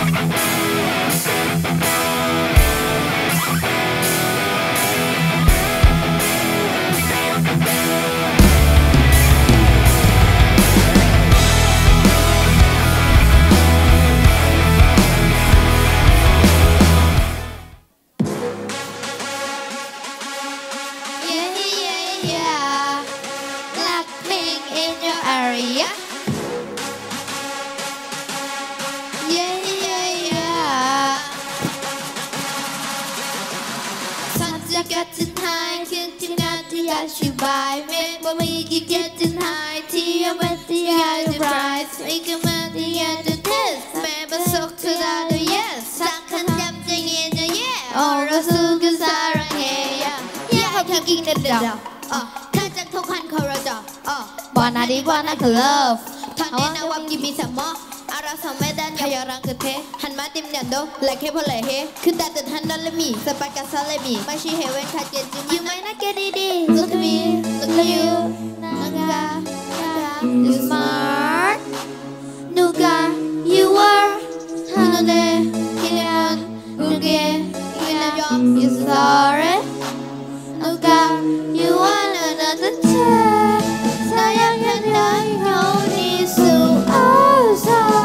Getting high, getting out the ash you buy. Remember me, you getting high. Tea, I'm at the other price. Make a man the other test. Remember, so to the other, yes. Second something in the yeah. Or a sugar sarang hair. Yeah, I'm taking the dog. Catch a token corridor. Wanna di wanna love. Tanya nawab give me some more. 알아서 매단 여여랑 끝에 한마 dim년도 like 해볼래 그다듯 한달래미 사바까 살래미 맛이 해외 타겠지만 You might not get it Look at me, look at you 누가 You smart 누가 You are 하늘에 기념 울게 기념 You sorry 누가 You want another chance 사랑한다 겨울이 수 없어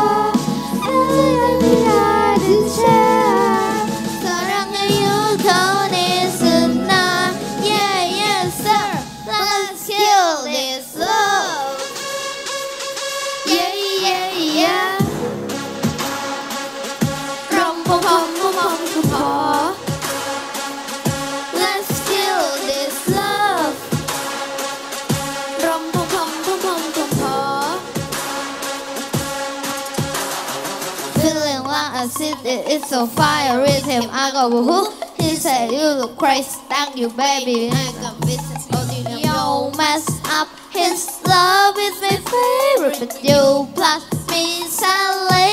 It's so fire with him. I go woohoo. He said you look crazy, thank you baby. I got business holding you mess up. His love is my favorite, but you plus me silent.